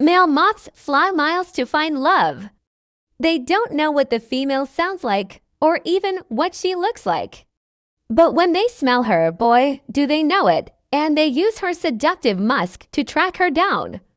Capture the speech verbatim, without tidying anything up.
Male moths fly miles to find love. They don't know what the female sounds like or even what she looks like. But when they smell her, boy, do they know it, and they use her seductive musk to track her down.